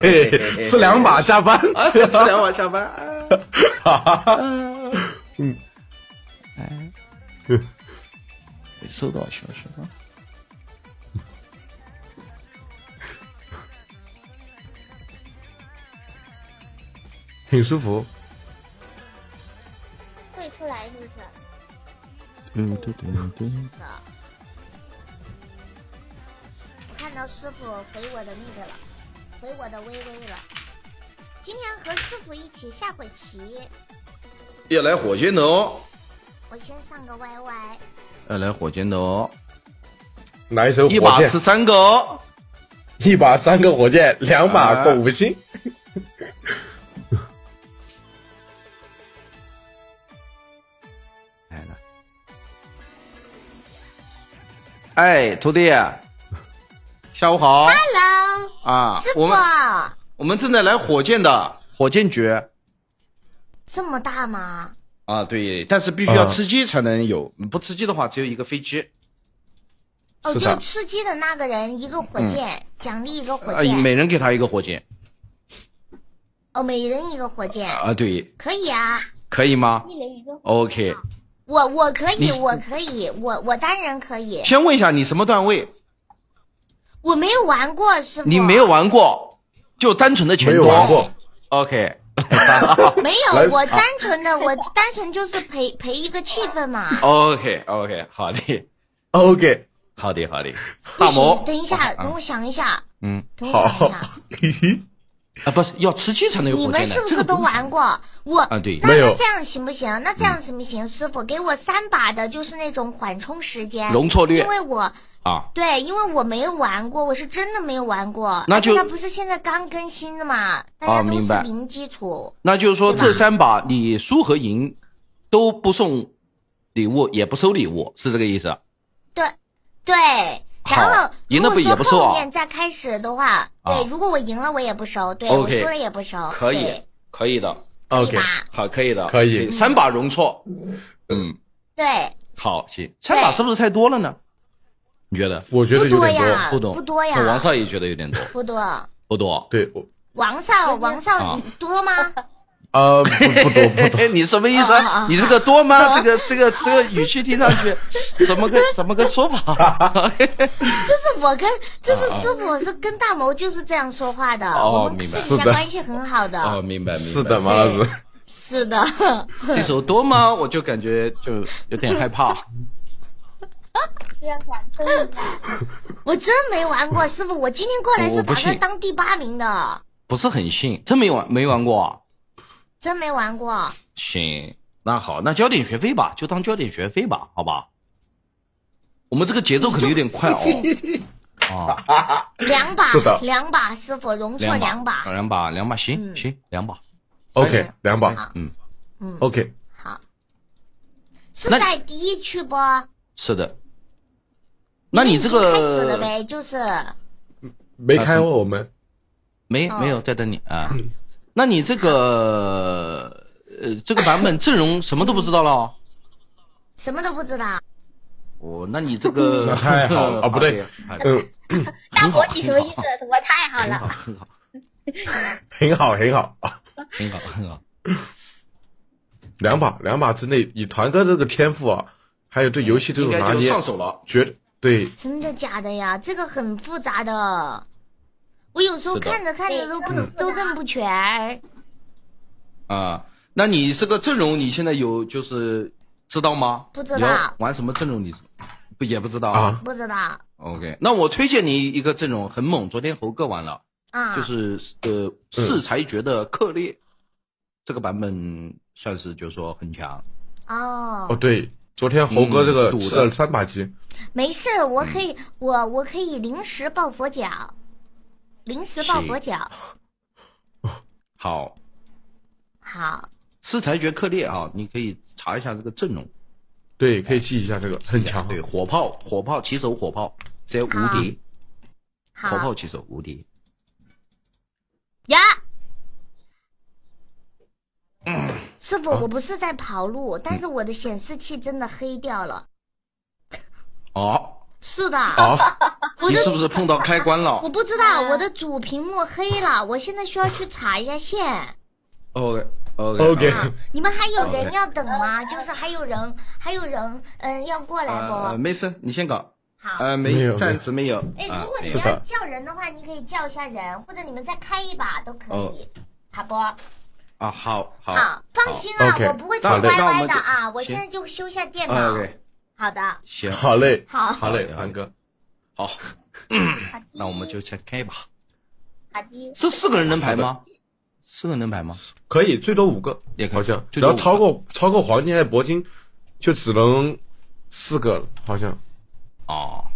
嘿，吃2把下班， 吃2把下班。 哎，收到消息了。 挺舒服。 会出来是不是？我看到师傅回我的那个了，回我的微微了。今天和师傅一起下会棋。 要来火箭的哦。 我先上个 YY。 要来火箭的哦。 来一手火箭， 一把吃3个哦。 一把3个火箭，2把过5星。 哎，徒弟，下午好。 Hello， 啊， 师傅， 我们正在来火箭的火箭局。 这么大吗？ 啊，对，但是必须要吃鸡才能有，不吃鸡的话只有一个飞机。 哦，就吃鸡的那个人一个火箭，奖励一个火箭， 每人给他一个火箭。 哦，每人一个火箭。 啊，对。 可以啊。 可以吗？ 一人一个。 OK。 我可以，我可以，我当然可以。 先问一下你什么段位？ 我没有玩过，师傅。 你没有玩过，就单纯的钱多。 没有玩过。 OK。 没有，我单纯就是陪一个气氛嘛。 OK， 好的。 OK， 好的。大魔， 等一下，等我想一下。等我好。 想一下。 啊，不是要吃鸡才能有火箭的。 你们是不是都玩过？我啊，对， 那这样行不行？那这样行不行？师傅给我3把的，就是那种缓冲时间， 容错率。 因为我对，因为我没有玩过，我是真的没有玩过。 那就它不是现在刚更新的嘛？大家都是零基础。 那就是说这3把你输和赢都不送礼物，也不收礼物，是这个意思？ 对。然后赢了不也不收后面再开始的话，对，如果我赢了我也不收，对，我输了也不收。 可以的。 OK， 好，可以的， 可以。 3把容错。 对。 好，行，3把是不是太多了呢？你觉得？ 我觉得有点多， 不多呀。 王少也觉得有点多。 不多。 对。 王少多吗？ 不多。 你什么意思？你这个多吗？这个语气听上去怎么个说法？ 这是师傅是跟大谋就是这样说话的，我们私底下关系很好的。 哦，明白。 是的吗？ 是的。 这首多吗？我就感觉就有点害怕。 我真没玩过，师傅，我今天过来是打算当第8名的。 不是很信，真没玩过。 真没玩过。 行，那好，那交点学费吧，就当交点学费吧，好吧？我们这个节奏可能有点快哦。 2把，师傅容错2把。 2把，行，2把。 OK， 2把。OK。 好。是在第1区不？ 是的。那你这个开始了呗，就是没开过，我们没有在等你啊。那你这个这个版本阵容什么都不知道了？ 什么都不知道。 那你这个那太好了啊，不对， 大伙你什么意思？我太好了， 很好。2把之内，以团哥这个天赋啊，还有对游戏这种拿捏， 上手了， 对。 真的假的呀？这个很复杂的。我有时候看着都认不全。 那你这个阵容你现在有就是知道吗？ 不知道。 玩什么阵容你也不知道啊？ 不知道。 OK， 那我推荐你一个阵容很猛，昨天猴哥玩了，就是四裁决的克烈，这个版本算是就是说很强。 对，昨天猴哥这个吃了3把鸡。 没事，我可以我可以临时抱佛脚。 好，四裁决克烈啊，你可以查一下这个阵容。 对，可以记一下这个，很强。 对，火炮起手火炮，直接无敌。火炮起手无敌。 呀，师傅，我不是在跑路，但是我的显示器真的黑掉了。 哦， 是的。 哦， 你是不是碰到开关了？ 我不知道，我的主屏幕黑了，我现在需要去插一下线。 OK， 你们还有人要等吗？就是还有人，要过来不？ 没事，你先搞。 好， 没有，暂时没有。 哎，如果你要叫人的话，你可以叫一下人，或者你们再开一把都可以，好不？ 啊，好， 放心啊，我不会太歪歪的啊，我现在就修下电脑。好的， 行， 好嘞， 好嘞，韩哥， 好，那我们就先开吧。 好的， 是4个人能排吗？4个人能排吗？ 可以，最多5个， 也可以， 好像。然后超过黄金还是铂金，就只能4个了，好像。 哦，